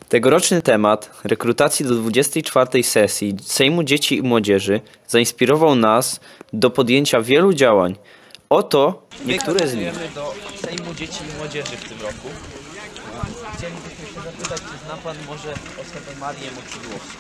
Tegoroczny temat rekrutacji do 24. sesji Sejmu Dzieci i Młodzieży zainspirował nas do podjęcia wielu działań. Oto niektóre z nich. Do Sejmu Dzieci i Młodzieży w tym roku. Chcielibyśmy się zapytać, czy zna Pan może osobę Marię Moczydłowską?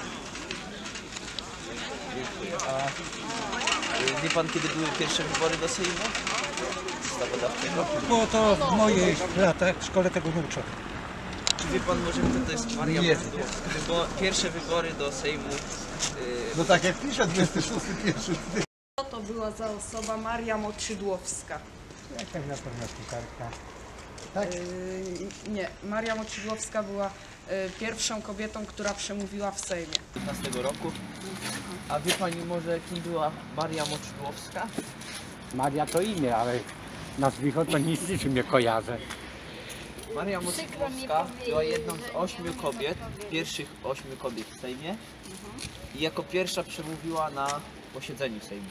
Dziękuję. A wie Pan, kiedy były pierwsze wybory do Sejmu Ustawodawczego? Było to w mojej latach, w szkole tego nie uczono. Czy wie Pan może, kto to jest Maria Moczydłowska? Pierwsze wybory do Sejmu... No tak jak pisze 26.1. Co to była za osoba Maria Moczydłowska? Jakaś na pewno kucharka. Tak? Nie, Maria Moczydłowska była pierwszą kobietą, która przemówiła w Sejmie. 15 roku. A wie Pani może, kim była Maria Moczydłowska? Maria to imię, ale nazwisko to nic z niczym nie kojarzę. Maria Moczydłowska była jedną z 8 kobiet, pierwszych 8 kobiet w Sejmie i jako pierwsza przemówiła na posiedzeniu Sejmu.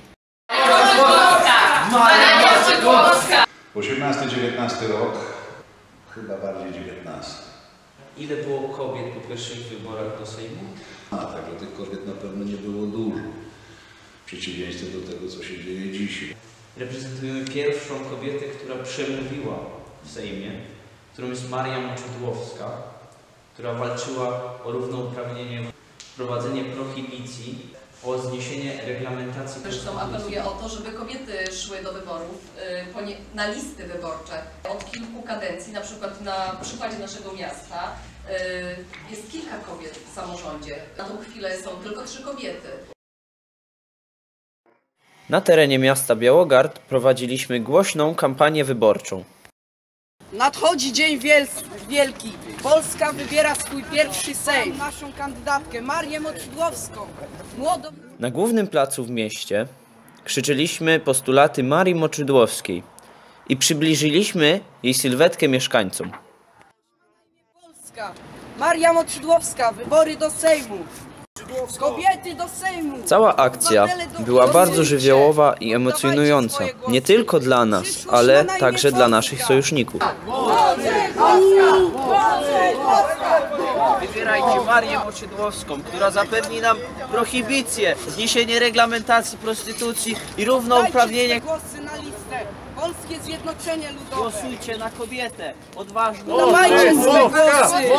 18-19 rok, chyba bardziej 19. Ile było kobiet po pierwszych wyborach do Sejmu? Także tych kobiet na pewno nie było dużo, w przeciwieństwie do tego, co się dzieje dzisiaj. Reprezentujemy pierwszą kobietę, która przemówiła w Sejmie, którą jest Maria Moczydłowska, która walczyła o równouprawnienie, wprowadzenie prohibicji, o zniesienie reglamentacji. Zresztą apeluję o to, żeby kobiety szły do wyborów, na listy wyborcze. Od kilku kadencji, na przykład na przykładzie naszego miasta, jest kilka kobiet w samorządzie. Na tą chwilę są tylko 3 kobiety. Na terenie miasta Białogard prowadziliśmy głośną kampanię wyborczą. Nadchodzi dzień wielki. Polska wybiera swój pierwszy Sejm. Naszą kandydatkę Marię Moczydłowską. Młodą... Na głównym placu w mieście krzyczyliśmy postulaty Marii Moczydłowskiej i przybliżyliśmy jej sylwetkę mieszkańcom. Polska. Maria Moczydłowska, wybory do Sejmu. Kobiety do Sejmu. Cała akcja była bardzo żywiołowa i emocjonująca, nie tylko dla nas, ale także dla naszych sojuszników. Wybierajcie Marię Moczydłowską, która zapewni nam prohibicję, zniesienie reglamentacji prostytucji i równouprawnienie. Głosy na listę. Polskie Zjednoczenie Ludowe. Głosujcie na kobietę, odważną. Dawajcie swoje głosy.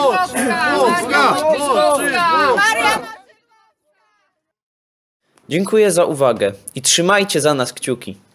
Dziękuję za uwagę i trzymajcie za nas kciuki.